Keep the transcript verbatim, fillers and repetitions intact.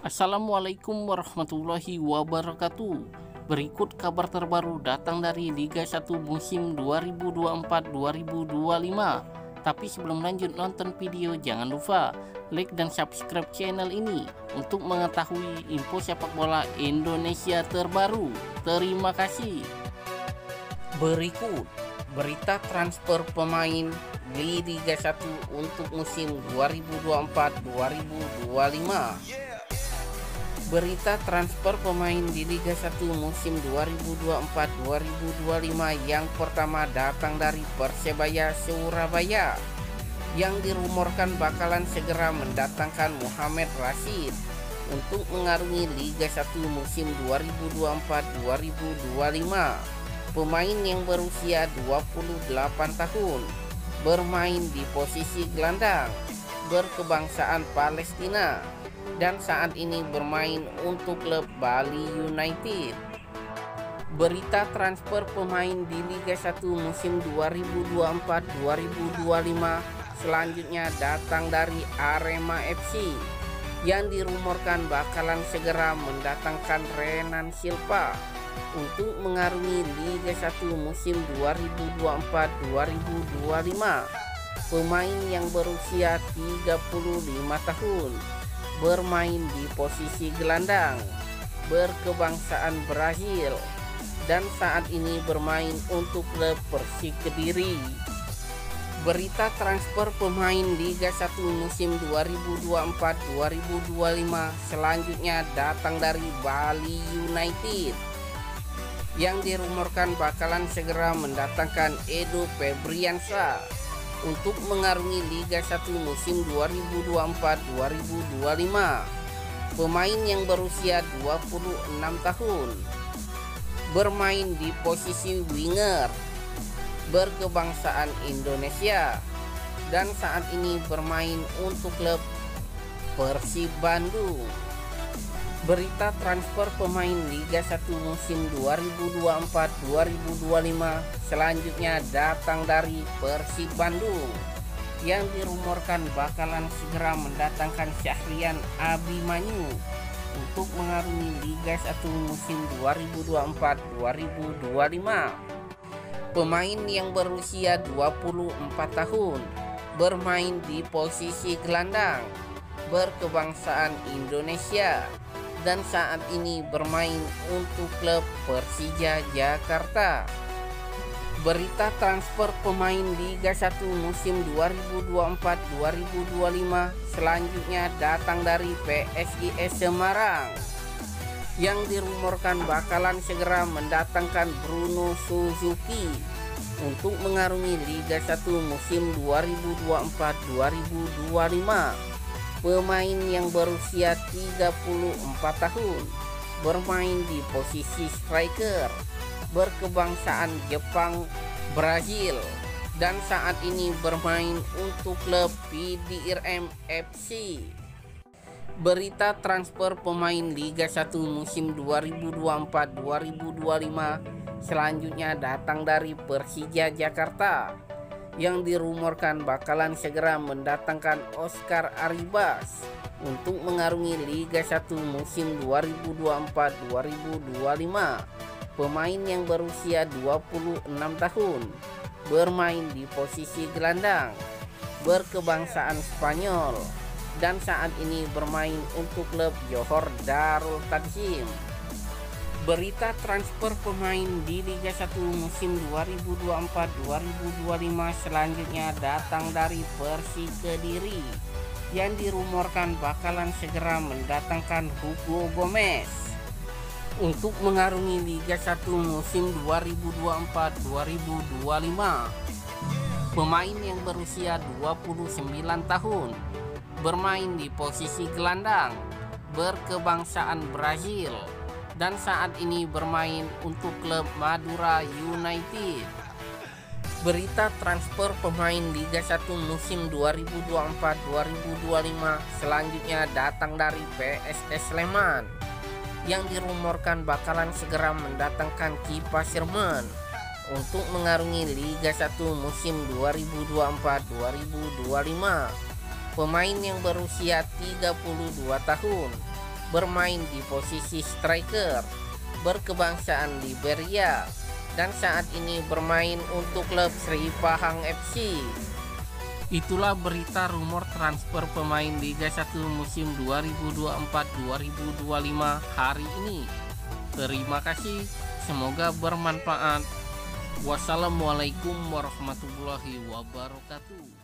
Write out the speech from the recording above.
Assalamualaikum warahmatullahi wabarakatuh. Berikut kabar terbaru datang dari Liga satu musim dua ribu dua puluh empat dua ribu dua puluh lima. Tapi sebelum lanjut nonton video, jangan lupa like dan subscribe channel ini untuk mengetahui info sepak bola Indonesia terbaru. Terima kasih. Berikut berita transfer pemain di Liga satu untuk musim dua ribu dua puluh empat dua ribu dua puluh lima. Berita transfer pemain di Liga satu musim dua ribu dua puluh empat dua ribu dua puluh lima yang pertama datang dari Persebaya Surabaya, yang dirumorkan bakalan segera mendatangkan Mohamed Rashid untuk mengarungi Liga satu musim dua ribu dua puluh empat dua ribu dua puluh lima. Pemain yang berusia dua puluh delapan tahun, bermain di posisi gelandang, berkebangsaan Palestina, dan saat ini bermain untuk klub Bali United. Berita transfer pemain di Liga satu musim dua ribu dua puluh empat dua ribu dua puluh lima selanjutnya datang dari Arema F C, yang dirumorkan bakalan segera mendatangkan Renan Silva untuk mengarungi Liga satu musim dua ribu dua puluh empat dua ribu dua puluh lima. Pemain yang berusia tiga puluh lima tahun, bermain di posisi gelandang, berkebangsaan Brazil, dan saat ini bermain untuk klub Persik Kediri. Berita transfer pemain Liga satu musim dua ribu dua puluh empat dua ribu dua puluh lima selanjutnya datang dari Bali United, yang dirumorkan bakalan segera mendatangkan Edo Febriansyah untuk mengarungi Liga satu musim dua ribu dua puluh empat dua ribu dua puluh lima. Pemain yang berusia dua puluh enam tahun, bermain di posisi winger, berkebangsaan Indonesia, dan saat ini bermain untuk klub Persib Bandung. Berita transfer pemain Liga satu musim dua ribu dua puluh empat dua ribu dua puluh lima selanjutnya datang dari Persib Bandung, yang dirumorkan bakalan segera mendatangkan Syahrian Abimanyu untuk mengarungi Liga satu musim dua ribu dua puluh empat dua ribu dua puluh lima. Pemain yang berusia dua puluh empat tahun, bermain di posisi gelandang, berkebangsaan Indonesia, dan saat ini bermain untuk klub Persija Jakarta. Berita transfer pemain Liga satu musim dua ribu dua puluh empat dua ribu dua puluh lima selanjutnya datang dari P S I S Semarang, yang dirumorkan bakalan segera mendatangkan Bruno Suzuki untuk mengarungi Liga satu musim dua ribu dua puluh empat dua ribu dua puluh lima. Pemain yang berusia tiga puluh empat tahun, bermain di posisi striker, berkebangsaan Jepang Brazil, dan saat ini bermain untuk klub P D R M F C. Berita transfer pemain Liga satu musim dua ribu dua puluh empat dua ribu dua puluh lima selanjutnya datang dari Persija Jakarta, yang dirumorkan bakalan segera mendatangkan Oscar Arribas untuk mengarungi Liga satu musim dua ribu dua puluh empat dua ribu dua puluh lima. Pemain yang berusia dua puluh enam tahun, bermain di posisi gelandang, berkebangsaan Spanyol, dan saat ini bermain untuk klub Johor Darul Takzim. Berita transfer pemain di Liga satu musim dua ribu dua puluh empat dua ribu dua puluh lima selanjutnya datang dari Persik Kediri, yang dirumorkan bakalan segera mendatangkan Hugo Gomez untuk mengarungi Liga satu musim dua ribu dua puluh empat dua ribu dua puluh lima. Pemain yang berusia dua puluh sembilan tahun, bermain di posisi gelandang, berkebangsaan Brazil, dan saat ini bermain untuk klub Madura United. Berita transfer pemain Liga satu musim dua ribu dua puluh empat dua ribu dua puluh lima selanjutnya datang dari P S S Sleman, yang dirumorkan bakalan segera mendatangkan Kippa Sirman untuk mengarungi Liga satu musim dua ribu dua puluh empat dua ribu dua puluh lima. Pemain yang berusia tiga puluh dua tahun, bermain di posisi striker, berkebangsaan Liberia, dan saat ini bermain untuk klub Sri Pahang F C. Itulah berita rumor transfer pemain Liga satu musim dua ribu dua puluh empat dua ribu dua puluh lima hari ini. Terima kasih, semoga bermanfaat. Wassalamualaikum warahmatullahi wabarakatuh.